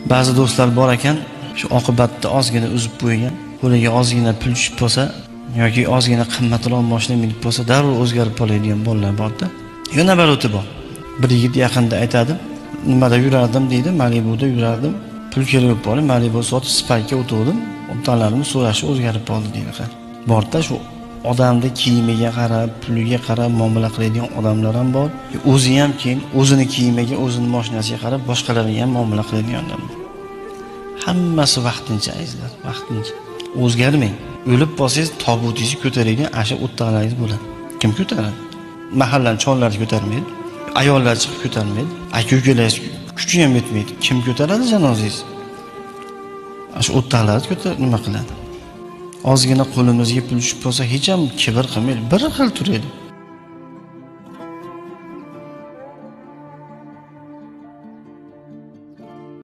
Ba'zi do'stlar bor ekan, shu oqibatda ozgina uzib qo'ygan, qo'liga ozgina pul tushib qolsa yoki ozgina qimmatroq mashina minib qolsa darrov o'zgarib qoladigan bolalar bor-da. Yana bir o'ti bor. Bir yigit yaqinda aytadi, nimada yurardim deydi, Malibuda yurardim. Pul kelib qoldi, Malibu sotib Spark'ga o'tdim. O'talarimni so'rashi o'zgarib qoldi deydi. Borda shu odamning kiyimiga qarab, puliga qarab muomala qiladigan odamlar ham bor. O'zi ham keyin o'zini kiyimiga, o'zini mashinasiga qarab boshqalarga ham muomala qiladigan odamlar. Hammasi vaqtincha azizlar, vaqtincha. O'zgarmang. O'lib qolsangiz tobutingizni ko'taradigan asha o'tdalaringiz bo'ladi. Kim ko'taradi? Mahallaning chonlari ko'tarmaydi. Ayollar chiqib ko'tarmaydi. Aka-ukalar kuchi ham yetmaydi. Kim ko'taradi janozangizni? Shu o'tdalaringiz ko'tar nima qiladi? Ozgina qo'limizga pul tushib qolsa hech ham kibr qilmaydi. Bir xil turadi.